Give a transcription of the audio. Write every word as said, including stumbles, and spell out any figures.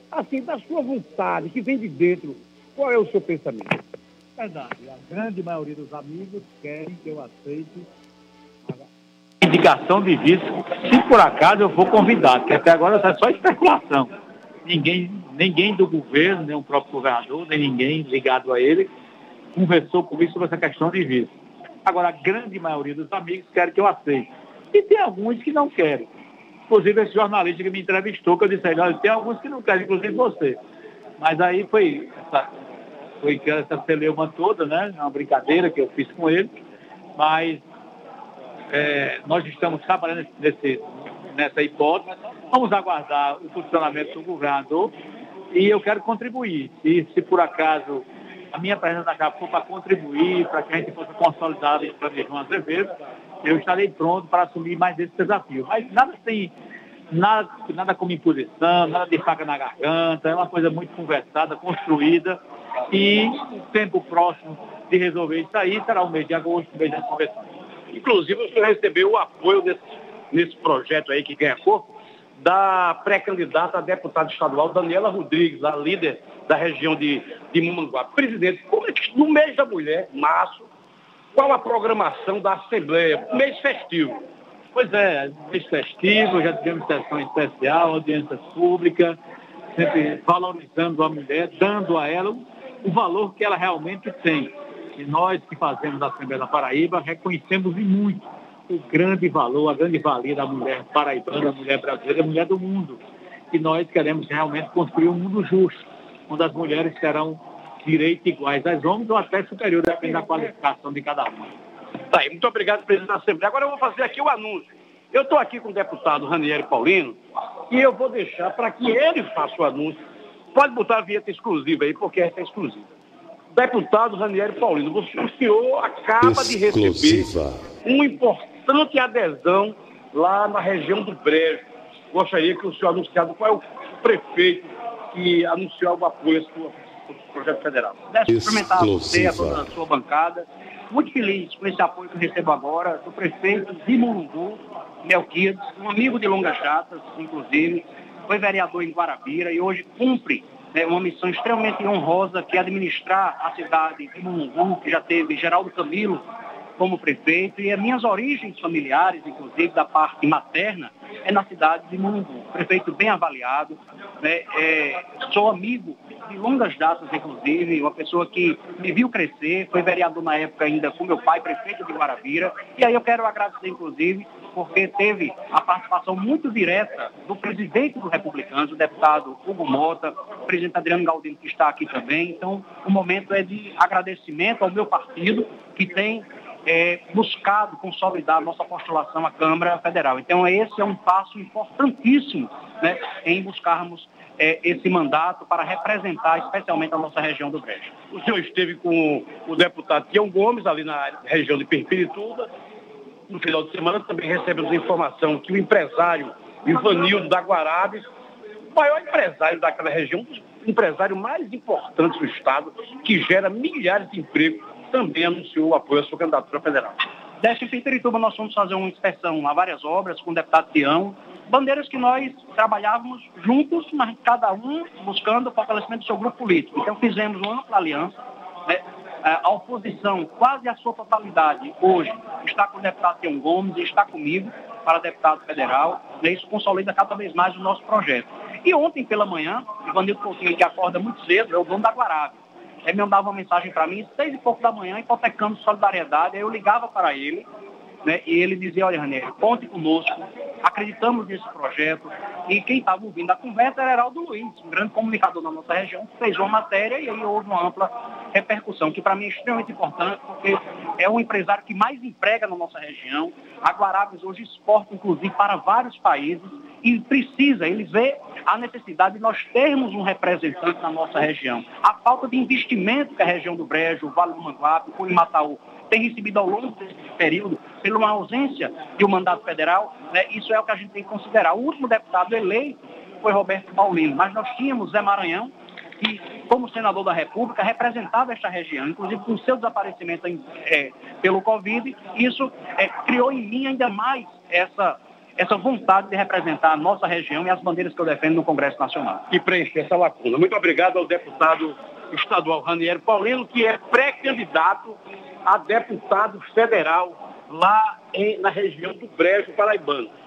assim, da sua vontade, que vem de dentro, qual é o seu pensamento? Verdade, a grande maioria dos amigos querem que eu aceite a indicação de vice, se por acaso eu for convidado, porque até agora é só especulação. Ninguém, ninguém do governo, nem o próprio governador, nem ninguém ligado a ele, conversou comigo sobre essa questão de vice. Agora, a grande maioria dos amigos querem que eu aceite. E tem alguns que não querem. Inclusive, esse jornalista que me entrevistou, que eu disse, olha, tem alguns que não querem, inclusive você. Mas aí foi essa, foi essa celeuma toda, né? Uma brincadeira que eu fiz com ele. Mas é, nós estamos trabalhando nesse, nessa hipótese. Vamos aguardar o funcionamento do governador e eu quero contribuir. E se por acaso a minha presença na Câmara for para contribuir, para que a gente possa consolidar o plano de João Azevedo, eu estarei pronto para assumir mais esse desafio. Mas nada sem, nada, nada como imposição, nada de faca na garganta, é uma coisa muito conversada, construída, e o tempo próximo de resolver isso aí será o mês de agosto, o mês das convenções. Inclusive, o senhor recebeu o apoio desse, nesse projeto aí que ganha corpo, da pré-candidata a deputada estadual Daniela Rodrigues, a líder da região de, de Mamanguape. Presidente, como é que no mês da mulher, março, qual a programação da Assembleia? Mês festivo. Pois é, mês festivo, já tivemos sessão especial, audiências públicas, sempre valorizando a mulher, dando a ela o valor que ela realmente tem. E nós que fazemos a Assembleia da Paraíba reconhecemos e muito o grande valor, a grande valia da mulher paraibana, da mulher brasileira, da mulher do mundo. E nós queremos realmente construir um mundo justo, onde as mulheres terão direitos iguais aos homens ou até superior, depende da qualificação de cada uma. Tá aí, muito obrigado, presidente da Assembleia. Agora eu vou fazer aqui o anúncio. Eu estou aqui com o deputado Ranieri Paulino e eu vou deixar para que ele faça o anúncio. Pode botar a vinheta exclusiva aí, porque essa é exclusiva. Deputado Ranieri Paulino, o senhor acaba exclusiva. de receber uma importante adesão lá na região do Brejo. Gostaria que o senhor anunciasse qual é o prefeito que anunciou o apoio ao projeto federal. Deixa eu cumprimentar você, a toda a sua bancada. Muito feliz com esse apoio que eu recebo agora do prefeito de Mulungu, Melquiades, um amigo de longas datas, inclusive, foi vereador em Guarabira e hoje cumpre né, uma missão extremamente honrosa, que é administrar a cidade de Mulungu, que já teve Geraldo Camilo como prefeito, e as minhas origens familiares, inclusive da parte materna, é na cidade de Mulungu. Prefeito bem avaliado, né, é, sou amigo de longas datas, inclusive, uma pessoa que me viu crescer, foi vereador na época ainda com meu pai, prefeito de Guarabira, e aí eu quero agradecer, inclusive, porque teve a participação muito direta do presidente do Republicanos, o deputado Hugo Mota, o presidente Adriano Galdino, que está aqui também. Então, o momento é de agradecimento ao meu partido, que tem É, buscado consolidar nossa postulação à Câmara Federal. Então, esse é um passo importantíssimo, né, em buscarmos é, esse mandato para representar especialmente a nossa região do Brejo. O senhor esteve com o deputado Tião Gomes, ali na região de Pirpirituba. No final de semana também recebemos informação que o empresário Ivanildo da Guarabes, o maior empresário daquela região, o empresário mais importante do estado, que gera milhares de empregos, também anunciou o apoio à sua candidatura federal. Deste em Pirpirituba nós fomos fazer uma inspeção a várias obras com o deputado Tião, bandeiras que nós trabalhávamos juntos, mas cada um buscando o fortalecimento do seu grupo político. Então fizemos uma ampla aliança, né? A oposição, quase a sua totalidade, hoje está com o deputado Tião Gomes e está comigo para deputado federal, e isso consolida cada vez mais o nosso projeto. E ontem pela manhã, Ivanildo Coutinho, que acorda muito cedo, é o dono da Guarabes. Ele me mandava uma mensagem para mim, seis e pouco da manhã, hipotecando solidariedade. Aí eu ligava para ele, né, e ele dizia, olha, Ranieri, conte conosco, acreditamos nesse projeto. E quem estava ouvindo a conversa era Heraldo Luiz, um grande comunicador da nossa região, que fez uma matéria e aí houve uma ampla repercussão, que para mim é extremamente importante, porque é um empresário que mais emprega na nossa região. A Guarabes hoje exporta, inclusive, para vários países e precisa, ele vê a necessidade de nós termos um representante na nossa região. A falta de investimento que a região do Brejo, o Vale do Manguape, o Curimataú tem recebido ao longo desse período, pela uma ausência de um mandato federal, né, isso é o que a gente tem que considerar. O último deputado eleito foi Roberto Paulino, mas nós tínhamos Zé Maranhão, que, como senador da República, representava esta região, inclusive com seu desaparecimento em, é, pelo Covid. Isso é, criou em mim ainda mais essa essa vontade de representar a nossa região e as bandeiras que eu defendo no Congresso Nacional. E preencher essa lacuna. Muito obrigado ao deputado estadual Ranieri Paulino, que é pré-candidato a deputado federal lá em, na região do Brejo Paraibano.